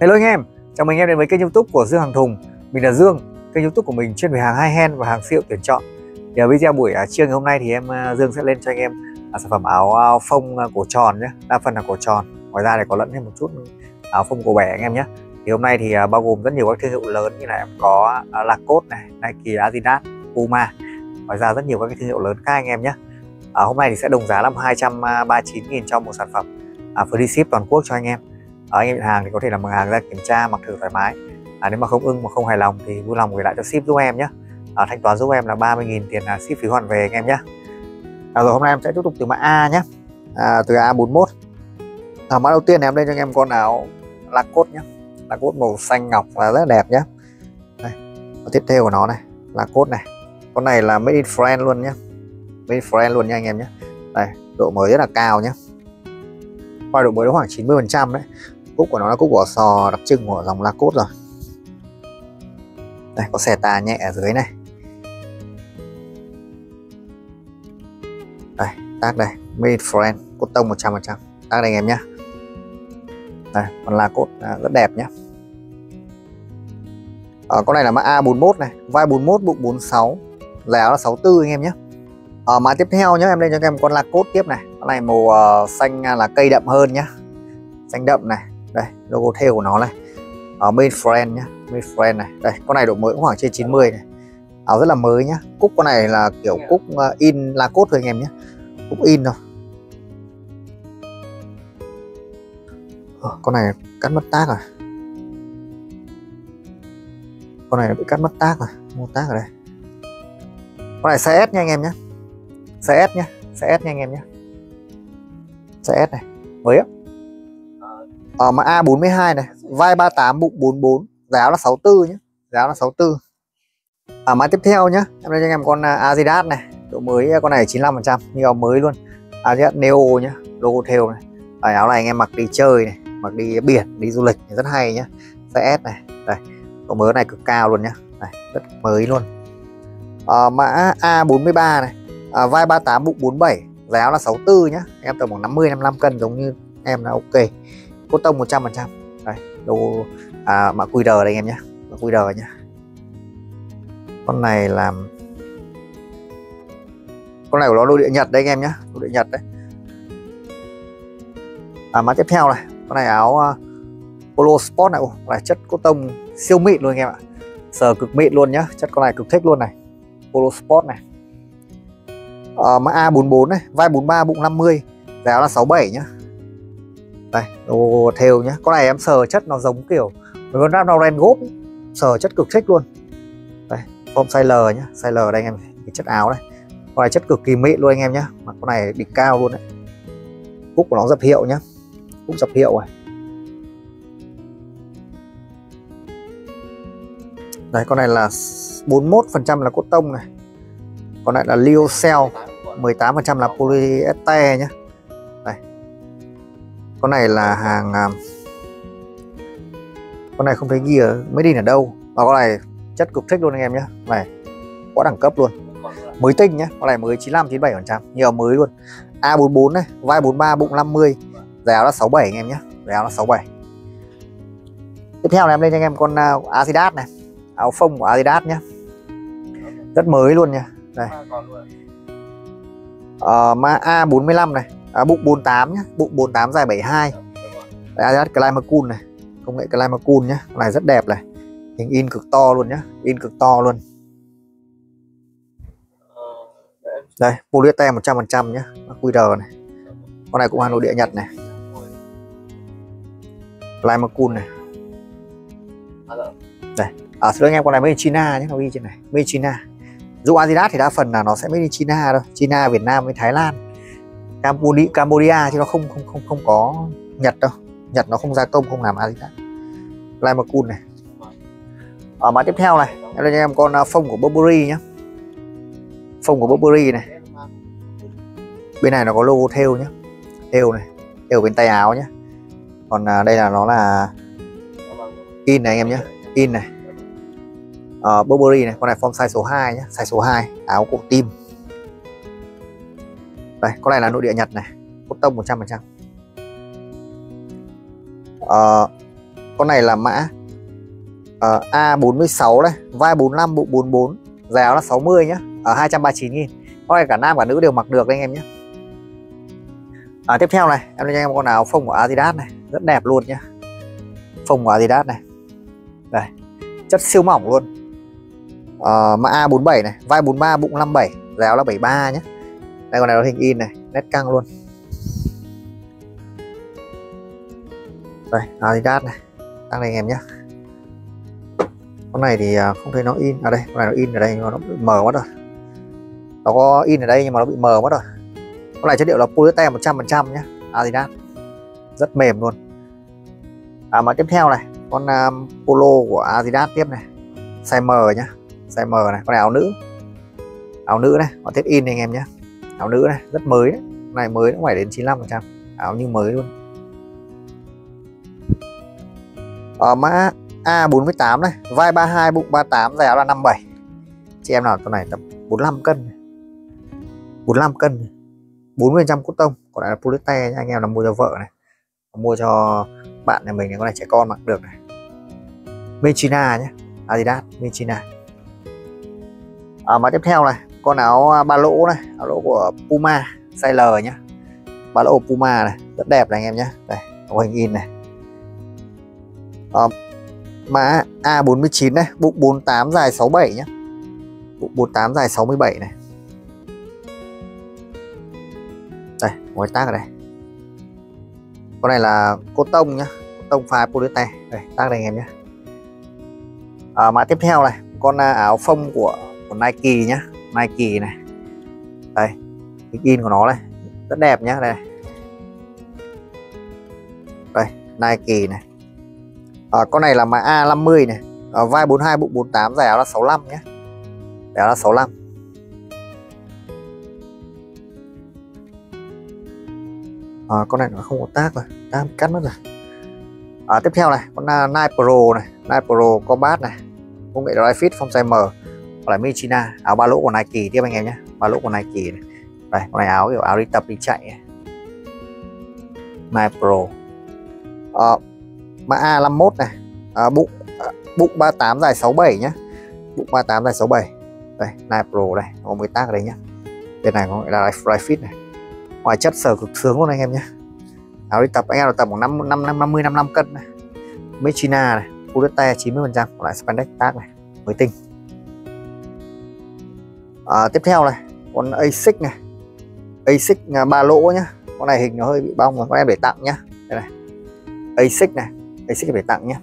Hello anh em, chào mừng anh em đến với kênh YouTube của Dương Hàng Thùng. Mình là Dương, kênh YouTube của mình chuyên về hàng high end và hàng siêu tuyển chọn. Thì ở video buổi trưa ngày hôm nay thì Dương sẽ lên cho anh em sản phẩm áo phông cổ tròn nhé, đa phần là cổ tròn. Ngoài ra thì có lẫn thêm một chút áo phông cổ bẻ anh em nhé. Thì hôm nay thì bao gồm rất nhiều các thương hiệu lớn như là em có Lacoste này, Nike, Adidas, Puma. Ngoài ra rất nhiều các thương hiệu lớn khác anh em nhé. Hôm nay thì sẽ đồng giá là 239.000 cho một sản phẩm free ship toàn quốc cho anh em. Anh em nhận hàng thì có thể là mang hàng ra kiểm tra mặc thử thoải mái. Nếu mà không ưng mà không hài lòng thì vui lòng gửi lại cho ship giúp em nhé. Thanh toán giúp em là 30.000 tiền ship phí hoàn về anh em nhé. Rồi hôm nay em sẽ tiếp tục từ mã A nhé, từ A41. Mã đầu tiên này em lên cho anh em con áo Lacoste nhé, Lacoste màu xanh ngọc là rất đẹp nhé. Đây, tiếp theo của nó này, Lacoste này, con này là made in France luôn nhé, made in France luôn nha anh em nhé. Đây, độ mới rất là cao nhé, qua độ mới khoảng 90% đấy. Cúc của nó là cúc vỏ sò đặc trưng của dòng Lacoste rồi. Đây, có xẻ tà nhẹ ở dưới này. Đây, tag đây, made in France, cốt tông 100%. Tag đây anh em nhé. Đây, con Lacoste rất đẹp nhé. Con này là mã A41 này, vai 41, bụng 46, giá áo là 64 anh em nhé. Mã tiếp theo nhé, em lên cho các em con Lacoste tiếp này. Con này màu xanh là cây đậm hơn nhá, xanh đậm này. Đây, logo theo của nó này, made in France nhá, made in France này. Đây, con này độ mới cũng khoảng trên 90 này, áo rất là mới nhá. Cúc con này là kiểu cúc in Lacoste thôi anh em nhé, cúc in thôi. Con này cắt mất tag rồi, con này bị cắt mất tag rồi, mua tag ở đây. Con này size S nha anh em nhé, size S nhé, size S nha anh em nhé, size S này mới á. Mã A42 này, vai 38, bụng 44, giá áo là 64 nhé, giá áo là 64. Mã tiếp theo nhé, em lên cho anh em con Adidas này, độ mới con này 95%, như áo mới luôn. Adidas Neo nhé, logo theo này. Áo này anh em mặc đi chơi này, mặc đi biển, đi du lịch rất hay nhé, size S này. Đây, độ mới này cực cao luôn nhé, này, rất mới luôn. Mã A43 này, vai 38, bụng 47, giá áo là 64 nhé, em tầm khoảng 50-55 cân giống như em là ok. Cốt tông 100%. Đây, logo mã QR đây anh em nhé, mã QR nhé. Con này làm, con này của nó nội địa Nhật đây anh em nhé, nội địa Nhật đấy. Mã tiếp theo này, con này áo Polo Sport này, là chất cốt tông siêu mịn luôn anh em ạ, sờ cực mịn luôn nhá, chất con này cực thích luôn này, Polo Sport này. Mã A44 này, vai 43, bụng 50, giá áo là 67 nhá. Đây, logo theo nhá. Con này em sờ chất nó giống kiểu với con Ralph Lauren gốp, sờ chất cực thích luôn. Đây, form size L nhá, size L đây anh em, cái chất áo đây. Con này chất cực kỳ mịn luôn anh em nhá, mà con này đỉnh cao luôn đấy. Cúc của nó dập hiệu nhá, cúc dập hiệu này. Đây, con này là 41% là cốt tông này. Con này là Lyocell, 18% là polyester nhé. Đây, con này là hàng, con này không thấy ghi ở made in ở đâu, và con này chất cực thích luôn anh em nhé. Này, quá đẳng cấp luôn, mới tinh nhé, con này mới 95-97%, nhiều mới luôn. A44 này, vai 43, bụng 50, giá áo là 67 anh em nhé, giá áo là 67. Tiếp theo này em lên cho anh em con Adidas này, áo phông của Adidas nhé, rất mới luôn nha. Đây, mã A45 này, bụng 48 nhé, bụng 48 dài 72. Đây, Adidas Climacool này, công nghệ Climacool nhé, con này rất đẹp này, hình in cực to luôn nhá, in cực to luôn. Đây, polyester 100% nhé, QR này, con này cũng hàng nội địa Nhật này, Climacool này. Đây, xin lỗi anh em, con này made in China nhé, nó ghi trên này made in China. Dù Adidas thì đa phần là nó sẽ made in China thôi, China, Việt Nam với Thái Lan, Cambodia, chứ nó không có Nhật đâu. Nhật nó không gia công, không làm Adidas. Climacool này. Mã tiếp theo này, em lên cho em con phông của Burberry nhé, phông của Burberry này. Bên này nó có logo theo nhé, theo này, theo bên tay áo nhé. Còn đây là nó là in này anh em nhé, in này. Burberry này, con này form size số 2 nhé, size số 2, áo cổ tim. Đây, con này là nội địa Nhật này, cốt tông 100%. Con này là mã A46 đây, vai 45, bụng 44, dài áo là 60 nhá, ở 239.000. Con này cả nam cả nữ đều mặc được đấy anh em nhé. Tiếp theo này, em lên cho em con áo phông của Adidas này, rất đẹp luôn nhá. Phông của Adidas này. Đây, chất siêu mỏng luôn. Mã A47 này, vai 43, bụng 57, dài áo là 73 nhé. Đây, con này nó hình in này, nét căng luôn. Đây, Adidas này, tăng đây anh em nhé. Con này thì không thấy nó in ở đây, con này nó in ở đây nhưng mà nó bị mờ mất rồi. Nó có in ở đây nhưng mà nó bị mờ mất rồi. Con này chất liệu là polyester 100% nhé, Adidas, rất mềm luôn. Mà tiếp theo này, con polo của Adidas tiếp này, size M nhá, size M này, con này áo nữ này, họ tiết in này anh em nhé, áo nữ này rất mới đấy, con này mới cũng phải đến 95%, áo như mới luôn. Mã A48 này, vai 32, bụng 38, dài áo là 57. Chị em nào con này tầm 45 cân, 45 cân, 40% cotton, còn lại là polyester nha anh em, là mua cho vợ này, mua cho bạn nhà mình này, con này trẻ con mặc được này. Mechina nhé, Adidas Mechina. Mà tiếp theo này, con áo ba lỗ này, áo lỗ của Puma size L nhé, ba lỗ Puma này, rất đẹp này anh em nhé. Đây, có hình in này. Mã A49 này, bụng 48, dài 67 nhé, bụng 48, dài 67 này. Đây, có cái tag ở đây. Con này là cotton nhá, cotton pha polyester. Đây, tag đây anh em nhé. Mã tiếp theo này, con áo phông của Nike nhá, Nike này. Đây, hình in của nó này, rất đẹp nhá, đây. Đây, Nike này. Con này là mã A50 này, vai 42, bụng 48, dài áo là 65 nhé, dài áo là 65. Con này nó không có tag rồi, tag cắt mất rồi. Tiếp theo này, con Nike Pro này, Nike Pro Combat này, công nghệ dry fit, phong size M, còn là Mechina, áo ba lỗ của Nike tiếp anh em nhé, ba lỗ của Nike này. Đây, con này áo kiểu áo đi tập đi chạy này. Nike Pro. Mã A51 này, bụng 38, dài 67 nhé, bụng 38, dài 67. Đây, Nike Pro đây, có một tag ở đây nhé. Bên này có là dry fit này, ngoài chất sờ cực sướng luôn anh em nhé. Áo đi tập anh em là tầm khoảng 55 cân này. Mechina này, polyester 90%, còn lại spandex tag này, mới tinh. Tiếp theo này, con Asics này, Asics ba lỗ nhá, con này hình nó hơi bị bong rồi, con em để tặng nhá. Đây này, Asics này, Asics để tặng nhá.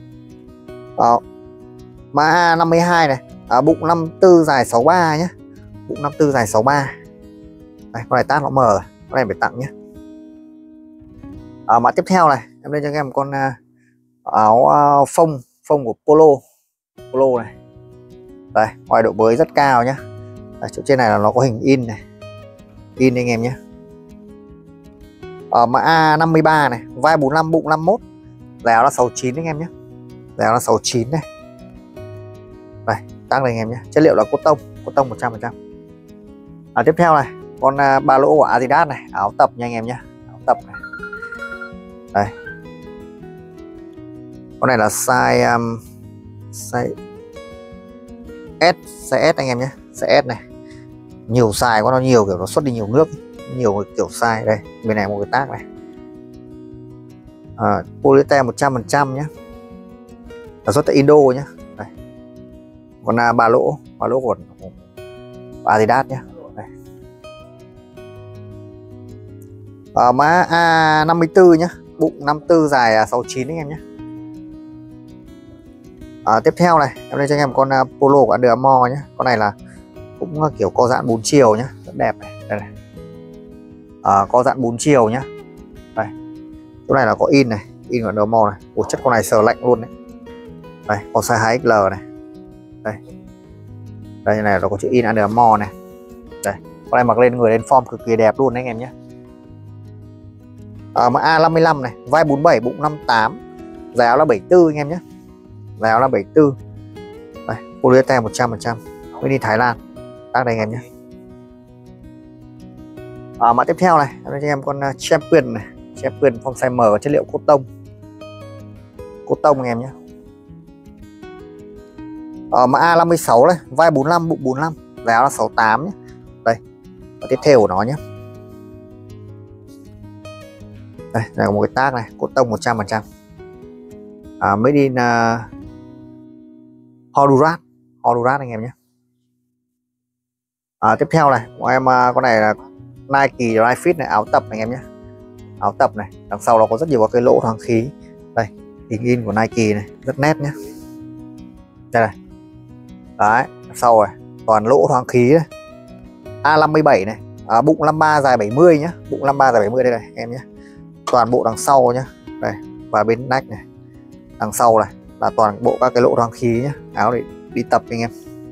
Mã A52 này, bụng 54, dài 63 nhá, bụng 54, dài 63. Đây, con này tag nó mờ rồi, con này phải tặng nhé. Mã tiếp theo này, em lên cho các em con áo phông của Polo này. Đây, ngoài độ mới rất cao nhá. Ở chỗ trên này là nó có hình in này, in anh em nhé. Mã A53 này, vai 45, bụng 51, dài áo là 69 anh em nhé, dài áo là 69 này. Đây, tag đây anh em nhé, chất liệu là cotton 100%. Tiếp theo này, con ba lỗ của Adidas này, áo tập nha anh em nhé, áo tập này. Đây, con này là size S, size S anh em nhé, size S này, nhiều size quá, nó nhiều kiểu nó xuất đi nhiều nước, nhiều kiểu size. Đây, bên này một cái tag này, polyester 100% nhé, là xuất tại Indo nhé. Đây, con ba lỗ của Adidas nhé. Mã A54 nhé, bụng 54, dài 69 anh em nhé. Tiếp theo này, em lên cho anh em con polo của Under Armour nhé. Con này là cũng kiểu co giãn 4 chiều nhé, rất đẹp này. Đây này, co giãn 4 chiều nhé. Đây, chỗ này là có in này, in của Under Armour này. Ủa, chất con này sờ lạnh luôn đấy. Đây, có size 2XL này. Đây, đây này nó có chữ in Under Armour này. Đây, con này mặc lên người lên form cực kỳ đẹp luôn đấy anh em nhé. Mã A55 này, vai 47, bụng 58, dài áo là 74 anh em nhé, dài áo là 74. Đây, polyester 100%, mới đi Thái Lan, tag đây anh em nhé. Mã tiếp theo này, em cho em con Champion này, Champion phong size M, chất liệu cotton. cốt tông anh em nhé. Mã A56 này, vai 45, bụng 45, giá là 68 nhé. Đây, và tiếp theo của nó nhé. Đây là một cái tag này, cốt tông 100%. Made in Honduras anh em nhé. Tiếp theo này, của em con này là Nike Dry Fit này, áo tập này anh em nhé. Áo tập này, đằng sau nó có rất nhiều cái lỗ thoáng khí. Đây, hình in của Nike này, rất nét nhé. Đây này. Đấy, sau rồi, toàn lỗ thoáng khí này. A57 này, bụng 53 dài 70 nhé. Bụng 53 dài 70 đây này em nhé. Toàn bộ đằng sau nhé. Đây, và bên nách này. Đằng sau này là toàn bộ các cái lỗ thoáng khí nhé. Áo để đi tập anh em.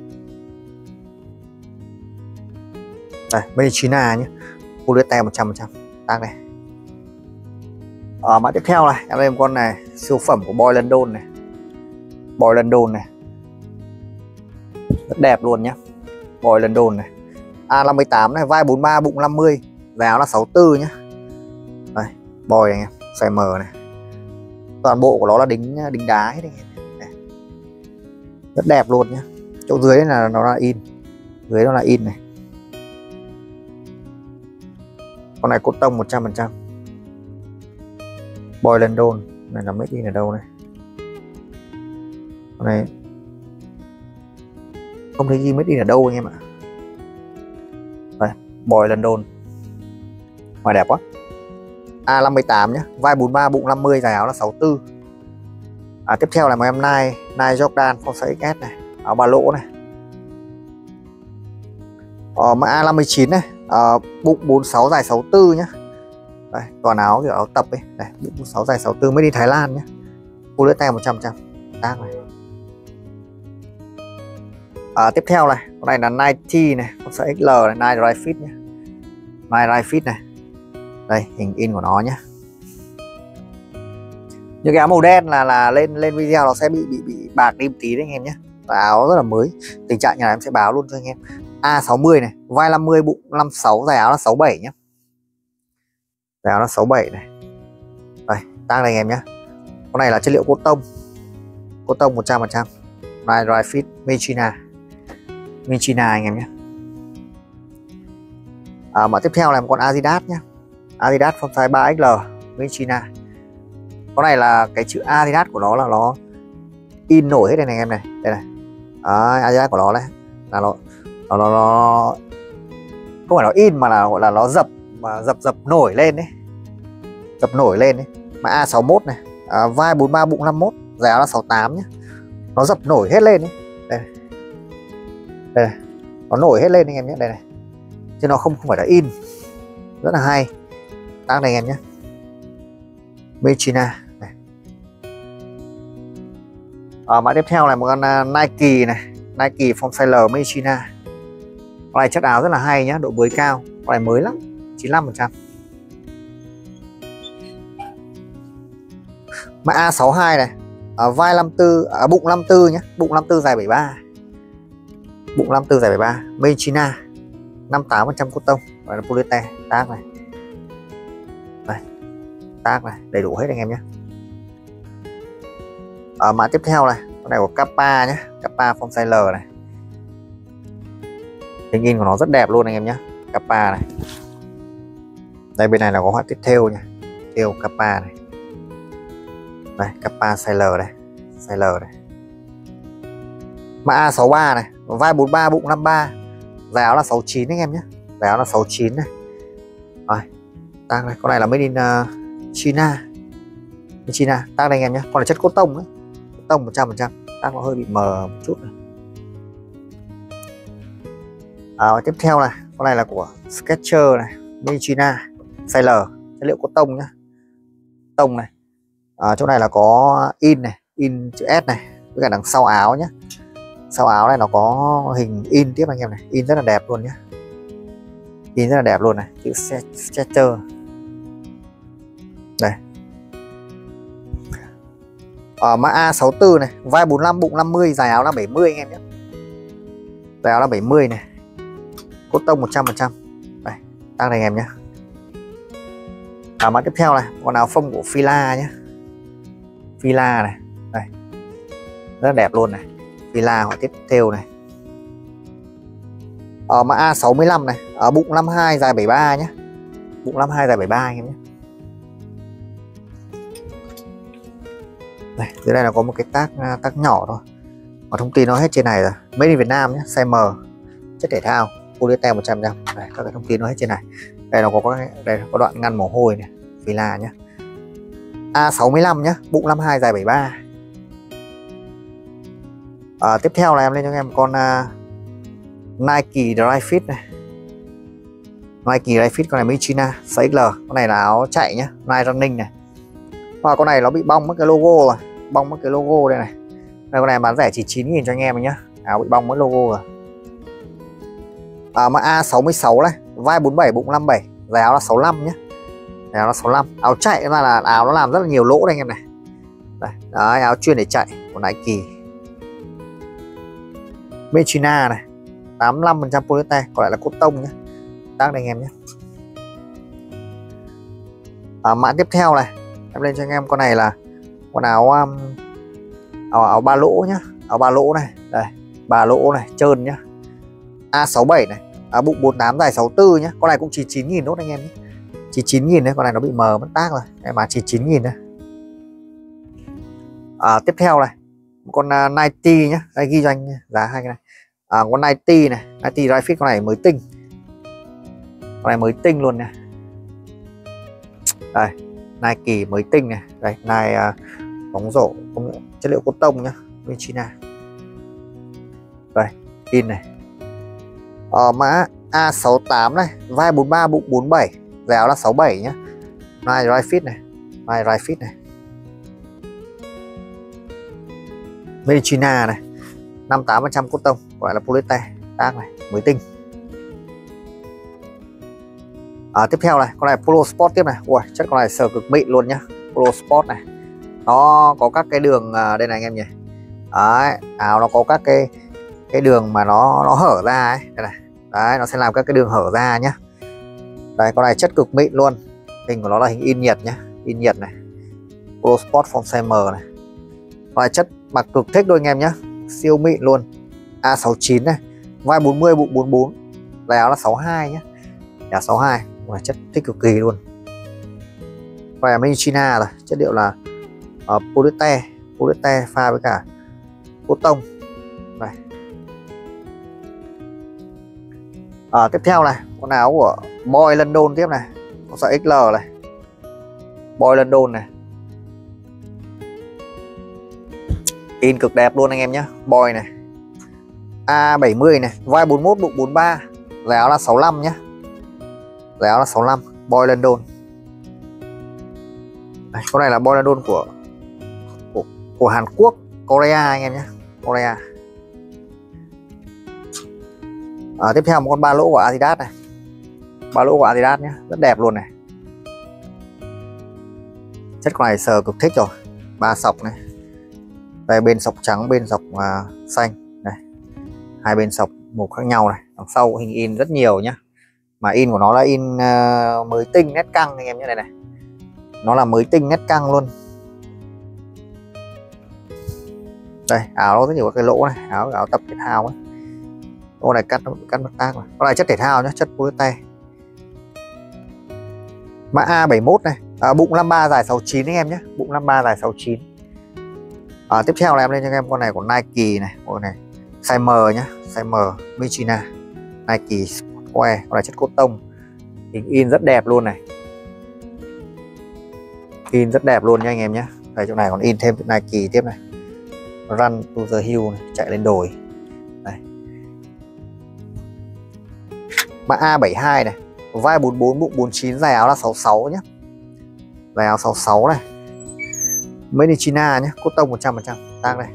Đây, made in China nhé. Polyester 100%. Tag này. Mã tiếp theo này, em lên con này, siêu phẩm của Boy London này. Boy London này. Rất đẹp luôn nhé. Boy London này. A58 này, vai 43, bụng 50, giá là 64 nhé. Đây, Boy anh em, size M này. Toàn bộ của nó là đính đá hết anh em. Rất đẹp luôn nhé. Chỗ dưới là nó là in. Dưới nó là in này. Con này cốt tông 100%. Boy London này là made in ở đâu này? Con này không thấy ghi made in ở đâu anh em ạ. Đây, Boy London. Ngoài đẹp quá. A58 nhé, vai 43, bụng 50, dài áo là 64. Tiếp theo là một em Nike Jordan Force XS này, áo ba lỗ này. Mã A59 này, bụng 46 dài 64 nhé. Đây, toàn áo kiểu áo tập ấy. Đây, bụng 46 dài 64 mới đi Thái Lan nhé. Polyester 100%. Tag này. Tiếp theo này, con này là Nike này, con size XL này, Nike Dry Fit nhé. Nike Dry Fit này. Đây, hình in của nó nhé. Những cái áo màu đen là lên video nó sẽ bị bạc đi một tí đấy anh em nhé. Và áo rất là mới. Tình trạng nhà này em sẽ báo luôn cho anh em. A60 này, vai 50, bụng 56, dài áo là 67 nhé. Dài áo là 67 này. Đây, tag này anh em nhé. Con này là chất liệu cốt tông. Cốt tông 100%. Nike Dry Fit made in China. Made in China anh em nhé. Mã tiếp theo là một con Adidas nhé. Adidas phong size 3XL made in China. Con này là cái chữ Adidas của nó là nó in nổi hết đây này anh em này. Đây này. Adidas của nó này là nó không phải nó in mà là gọi là nó dập nổi lên đấy. Dập nổi lên đấy. Mã A61 này, vai 43, bụng 51, giá là 68 nhé. Nó dập nổi hết lên đấy. Đây này. Đây này. Nó nổi hết lên anh em nhé. Đây này. Chứ nó không phải là in. Rất là hay. Tag này anh em nhé. Made in China này. Mã tiếp theo là một con Nike này, Nike phong size L made in China. Con này chất áo rất là hay nhá, độ bới cao. Con này mới lắm, 95%. Mã A62 này, vai 54, bụng 54 nhé, bụng 54 dài 73. Bụng 54 dài 73, made in China. 58% cốt tông, và là polyester. Tag này. Đây. Tag này, đầy đủ hết anh em nhé. Mã tiếp theo này, con này của Kappa nhé, Kappa phong size L này. Hình in của nó rất đẹp luôn anh em nhé. Kappa này. Đây bên này là có họa tiết thêu nha. Thêu Kappa này. Đây, Kappa size L đây. Size L này. Mã A63 này, vai 43, bụng 53, dài áo là 69 anh em nhé. Dài áo là 69 này. Rồi, tag này, con này là made in China. China, tag này anh em nhé. Còn là chất cốt tông đấy. Cốt tông 100%. Tag nó hơi bị mờ một chút này. Tiếp theo này, con này là của Skechers này, made in China, size L, chất liệu cốt tông nhá. Tông này. Chỗ này là có in này, in chữ S này, với cả đằng sau áo nhé. Sau áo này nó có hình in tiếp anh em này, in rất là đẹp luôn nhé. In rất là đẹp luôn này, chữ Skechers. Đây. Mã A64 này, vai 45, bụng 50, dài áo là 70 anh em nhé. Dài áo là 70 này. Cốt tông 100%. Đây, tag này anh em nhé. Mã tiếp theo này, con áo phông của Fila nhé. Fila này, rất đẹp luôn này, Fila họa tiết thêu này. Mã A65 này, bụng 52 dài 73 nhé, bụng 52 dài 73 anh em nhé. Đây, dưới đây là có một cái tác nhỏ thôi, mà thông tin nó hết trên này rồi. Made in Việt Nam nhé, size M, chất thể thao, polyester 100%. Đây, các cái thông tin nó hết trên này. Đây nó đây có đoạn ngăn mồ hôi này, Fila nhé. A65 nhé, bụng 52 dài 73. Tiếp theo là em lên cho em con Nike Dry Fit này. Nike Dry Fit con này mới China, size XL. Con này là áo chạy nhé, Nike Running này. Và con này nó bị bong mất cái logo rồi, bong mất cái logo đây này. Đây, con này bán rẻ chỉ 9.000 cho anh em nhé. Áo bị bong mất logo rồi. Mã A66 này, vai 47 bụng 57, giá áo là 65 nhé. Áo là 65. Áo chạy là áo nó làm rất là nhiều lỗ đây anh em này. Đây, đấy, áo chuyên để chạy của Nike. Made China này, 85% polyester, còn lại là cốt tông nhé. Tác đây anh em nhé. Mã tiếp theo này, em lên cho anh em con này là con áo ba lỗ nhá, áo ba lỗ này, đây, ba lỗ này, trơn nhá. A67 này, bụng 48 dài 64 nhá. Con này cũng chỉ 9.000 nốt anh em nhé. Chỉ 9.000 đấy, con này nó bị mờ mất tác rồi. Em bán chỉ 9.000 đấy. Tiếp theo này, con Nike nhá, đây ghi cho anh giá hai cái này. Con Nike này, Nike Dry Fit, con này mới tinh. Con này mới tinh luôn nè. Đây, Nike mới tinh này. Đây, Nike bóng rổ chất liệu cốt tông nhá, bên China. Đây, in này. Mã A68 này, vai 43 bụng 47, giá áo là 67 nhá. Nike Dry Fit này, Nike Dry Fit này. Made in China này, 58% cốt tông, gọi là polyester, tác này, mới tinh. Tiếp theo này, con này Polo Sport tiếp này. Ui, chất con này sờ cực mịn luôn nhá. Polo Sport này, nó có các cái đường đây này anh em nhỉ. Đấy, áo nó có các cái đường mà nó hở ra ấy, đây này. Đấy, nó sẽ làm các cái đường hở ra nhá. Đây, con này chất cực mịn luôn. Hình của nó là hình in nhiệt nhá, in nhiệt này. Polo Sport form size M này. Con này chất mặc cực thích đôi anh em nhá, siêu mịn luôn. A69 này, vai 40 bụng 44, giá áo là 62 nhá. Giá 62, con này chất thích cực kỳ luôn. Con này made in China rồi, chất liệu là polyester pha với cả cốt tông. Đây. Tiếp theo này, con áo của Boy London tiếp này, con size XL này, Boy London này, in cực đẹp luôn anh em nhé. Boy này, A70 này, vai 41 bụng 43, giá áo là 65 nhé. Giá áo là 65, Boy London. Đây, con này là Boy London của Hàn Quốc, Korea anh em nhé, Korea. Tiếp theo một con ba lỗ của Adidas này, ba lỗ của Adidas nhé, rất đẹp luôn này. Chất con này sờ cực thích rồi, ba sọc này. Đây, bên sọc trắng, bên sọc xanh này, hai bên sọc màu khác nhau này. Đằng sau hình in rất nhiều nhá, mà in của nó là in mới tinh nét căng anh em nhé. Đây này, nó là mới tinh nét căng luôn. Đây, áo nó rất nhiều cái lỗ này, áo tập thể thao ấy. Con này cắt mất tác rồi. Con này chất thể thao nhé, chất polyester. Mã A71 này, bụng 53 dài 69 anh em nhé, bụng 53 dài 69. Tiếp theo là em lên cho em con này của Nike này, con này size M nhá, size M, made China, Nike Sportwear, con này chất cốt tông, hình in rất đẹp luôn này, in rất đẹp luôn nha anh em nhé. Đây, chỗ này còn in thêm Nike tiếp này, Run to the Hill này, chạy lên đồi. Đây. Mã A72 này, vai 44 bụng 49, dài áo là 66 nhé, dài áo 66 này, made in China nhé, cốt tông 100%, tang đây.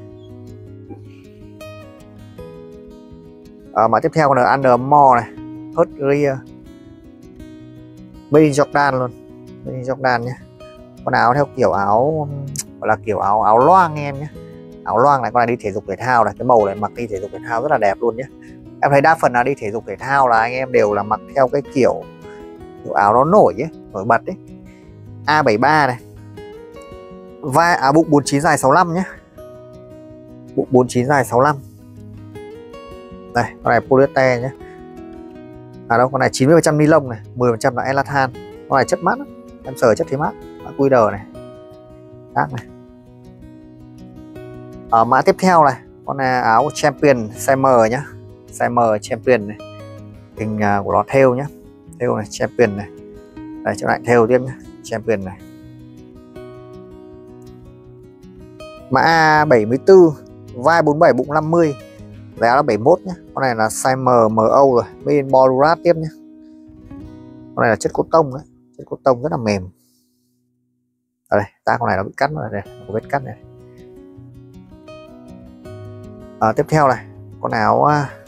Mã tiếp theo là Under Armour này, Hot Rear, made in Jordan luôn, made in Jordan nhé. Con áo theo kiểu áo gọi là kiểu áo loang anh em nhé, áo loang này. Con này đi thể dục thể thao này, cái màu này mặc đi thể dục thể thao rất là đẹp luôn nhé. Em thấy đa phần là đi thể dục thể thao là anh em đều là mặc theo cái kiểu áo nó nổi ấy, nổi bật ấy. A73 này, vai bụng 49 dài 65 nhé. bụng 49 dài 65. Đây, con này polyester nhé. À đâu, con này 90% ni lông này, 10% là elathan. Con này chất mát, em sờ chất thấy mát. Mã QR này, khác này. Ở mã tiếp theo này, con này áo Champion size M nhá, size M Champion này, hình của nó thêu nhá, thêu này Champion này. Đây, chỗ này thêu tiếp nhá, Champion này. Mã 74, vai 47, bụng 50, giá là 71 nhé. Con này là size M, MO rồi, bên Borurat tiếp nhé. Con này là chất cốt tông đấy, chất cốt tông rất là mềm. Ở đây, ta con này nó bị cắt rồi, đây, có vết cắt này. Tiếp theo này, con áo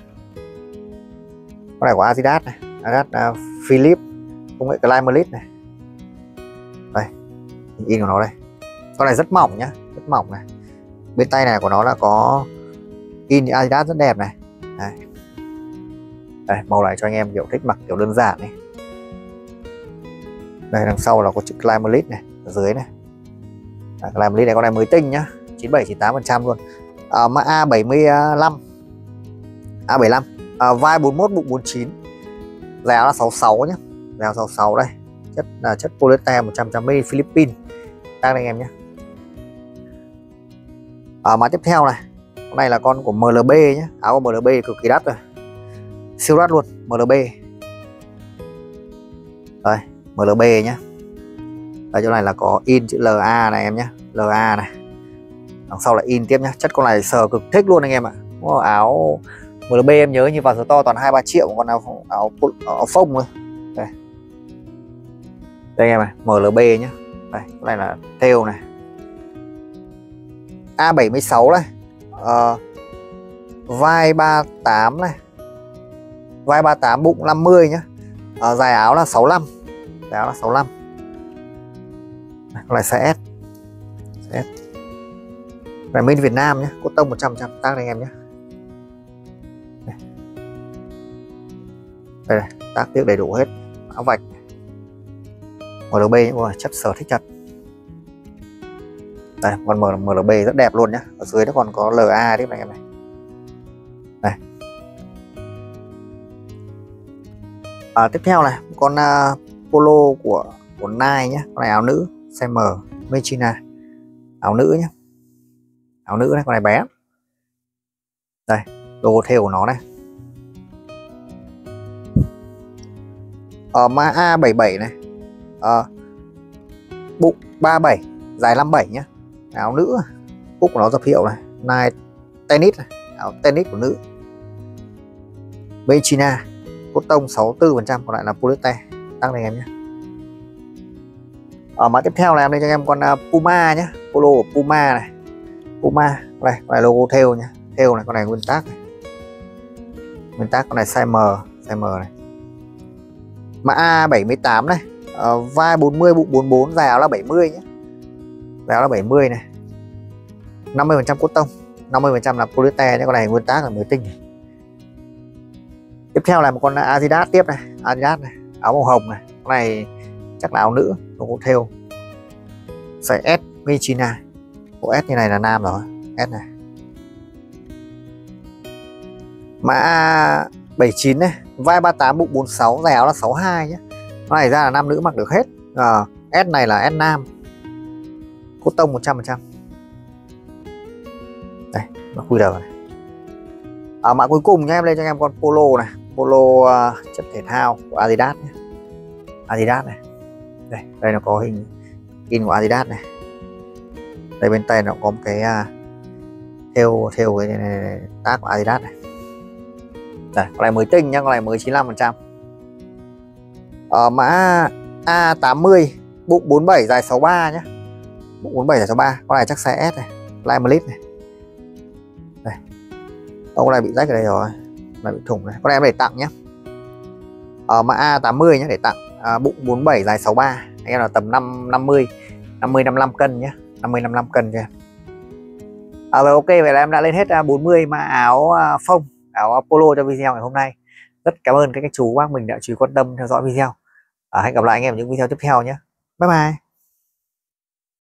con này của Adidas này, Adidas Philip công nghệ Climalit này. Đây, in của nó đây. Con này rất mỏng nhá, rất mỏng này. Bên tay này của nó là có in Adidas rất đẹp này. Đây. Đây, màu này cho anh em kiểu thích mặc kiểu đơn giản này. Đây, đằng sau là có chữ Climalit này, ở dưới này. Climalit này, con này mới tinh nhá, 97-98% luôn. Mã A75, A75, vai 41, bụng 49, giá là 66 nhé, giá 66 đây, chất là chất polyester 100% made in Philippines, đang anh em nhé. Mã tiếp theo này, con này là con của MLB nhé, áo của MLB cực kỳ đắt rồi, siêu đắt luôn, MLB. Đây, MLB nhé. Ở chỗ này là có in chữ LA này em nhé, LA này. Đằng sau là in tiếp nhá, chất con này sờ cực thích luôn anh em ạ. Áo MLB em nhớ như vào số to toàn 2-3 triệu, còn áo phông thôi. Đây, đây em này, MLB nhá. Đây, cái này là thêu này. A76 này, vai 38 này, vai 38, bụng 50 nhá. Dài áo là 65, dài áo là 65. Đây, con này size S, size S. Này bên Việt Nam nhé, cốt tông 100% tác anh em nhé. Đây này, tác tiếc đầy đủ hết, áo vạch, MLB chất sở thích thật. Đây, con MLB rất đẹp luôn nhé. Ở dưới nó còn có LA tiếp này em này. Đây. Tiếp theo này, con polo của Nike nhé, con này áo nữ size M, Mechina, áo nữ nhé. Áo nữ này, con này bé. Đây, logo thêu của nó này. Mã A77 này, bụng 37, dài 57 nhé. Áo nữ, cúc của nó dập hiệu này, Nike tennis này, áo tennis của nữ. Bên China, cốt tông 64%, còn lại là polyester. Tăng này em nhé. Mã tiếp theo là em đây cho em con Puma nhé, polo của Puma này. Puma, đây, con này logo thêu nhá, thêu này, con này nguyên tác này. Nguyên tác con này size M, size M này. Mã A78 này, vai 40, bụng 44, dài áo là 70 nhé. Dài áo là 70 này. 50% cốt tông, 50% là polyester nhé, con này nguyên tác là mới tinh này. Tiếp theo là một con Adidas tiếp này, Adidas này, áo màu hồng này. Con này chắc là áo nữ, logo thêu. Size S, Mechina. Bộ S như này là nam rồi, S này. Mã 79 này, vai 38, bụng 46, dài áo là 62 nhé. Nó này ra là nam nữ mặc được hết. S này là S nam, cốt tông 100%. Đây, nó QR này. Mã cuối cùng nha em, lên cho em con polo này, polo chất thể thao của Adidas nhé. Adidas này. Đây nó có hình in của Adidas này. Đây bên tay nó có một cái thêu cái này, tác của Adidas này. Đây, con này mới tinh nhá, con này mới 95%. Mã A80, bụng 47, dài 63 nhá. Bụng 47 dài 63, con này chắc size S này, Climalit này. Đây. Con này bị rách ở đây rồi, này bị thủng này. Con này em để tặng nhé. Mã A80 nhé, để tặng. Bụng 47, dài 63, anh em là tầm 50-55 cân nhé, 50-55 cân cho em. Rồi ok, vậy là em đã lên hết 40 mã áo phông, áo polo cho video ngày hôm nay. Rất cảm ơn các chú bác mình đã chú ý quan tâm theo dõi video. Hẹn gặp lại anh em ở những video tiếp theo nhé. Bye bye.